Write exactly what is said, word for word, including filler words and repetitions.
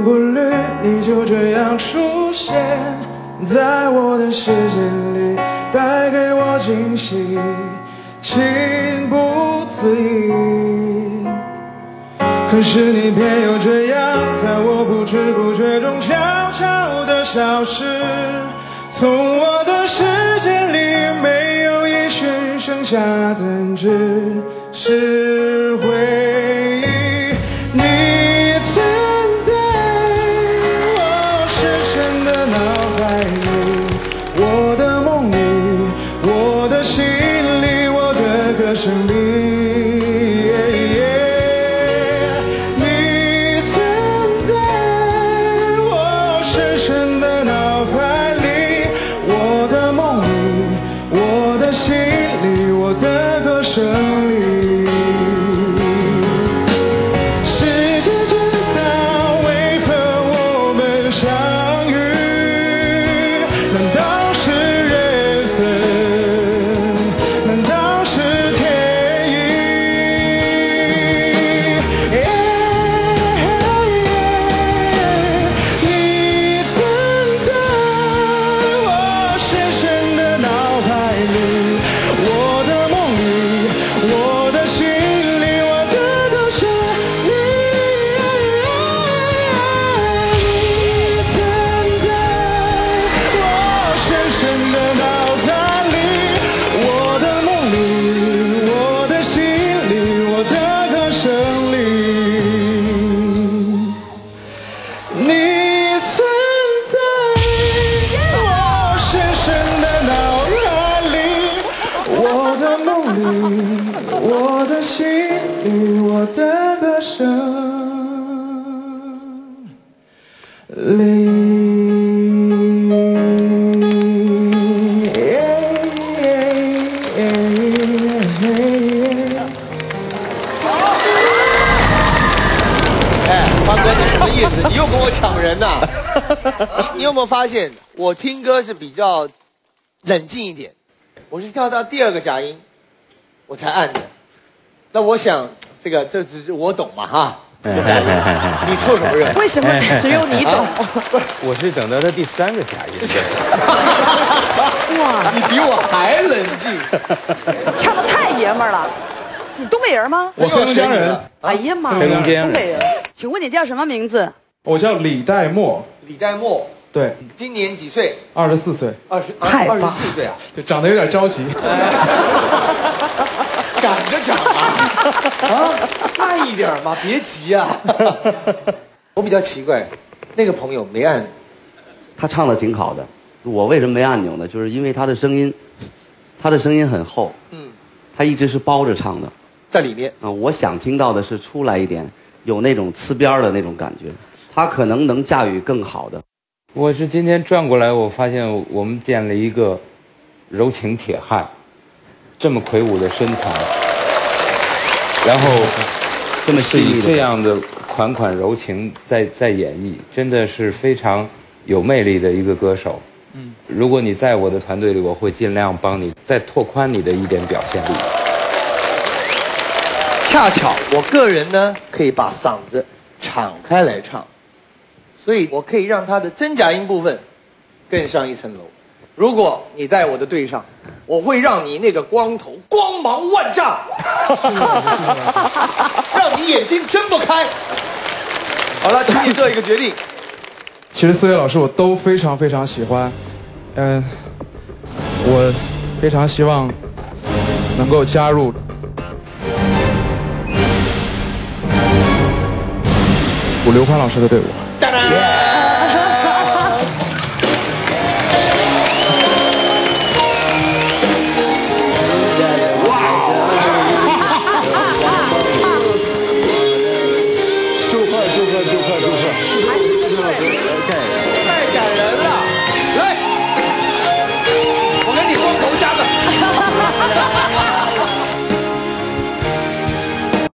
丝不缕，你就这样出现在我的世界里，带给我惊喜，情不自已。可是你偏又这样，在我不知不觉中悄悄地消失，从我的世界里没有音讯，剩下的只是回忆。你存在我深深的脑海里，我的梦里，我的心里，我的歌声里。我的心里，我的歌声里。 哎，方哥，你什么意思？你又跟我抢人呐、啊？你你有没有发现，我听歌是比较冷静一点，我是跳到第二个假音，我才按的。那我想，这个这只是我懂嘛哈。这假音，你凑什么热？ 为什么只有你懂？ 我是等到他第三个假音。 哇，你比我还冷静， 唱得太爷们儿了。你东北人吗？ 我黑龙江人。 哎呀妈呀， 黑龙江东北人。请问你叫什么名字？ 我叫李代沫。 李代沫。对，今年几岁？ 二十四岁。 二十二十四岁啊？ 就长得有点着急。 赶着长啊！啊，慢一点嘛，别急啊！我比较奇怪，那个朋友没按， 他唱的挺好的。我为什么没按钮呢？就是因为他的声音，他的声音很厚，嗯，他一直是包着唱的， 在里面啊。我想听到的是出来一点，有那种呲边的那种感觉。他可能能驾驭更好的。 我是今天转过来，我发现我们见了一个柔情铁汉。这么魁梧的身材，然后这么是以这样的款款柔情在在演绎，真的是非常有魅力的一个歌手。嗯，如果你在我的团队里，我会尽量帮你再拓宽你的一点表现力。 恰巧我个人呢，可以把嗓子敞开来唱，所以我可以让他的真假音部分更上一层楼。如果你在我的队上，我会让你那个光头光芒万丈，让你眼睛睁不开。好了，请你做一个决定。 其实四位老师我都非常非常喜欢，嗯，我非常希望能够加入我刘欢老师的队伍。